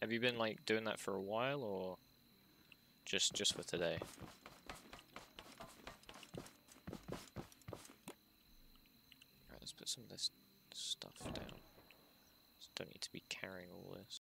Have you been like doing that for a while, or just for today? Alright, let's put some of this stuff down. Just don't need to be carrying all this.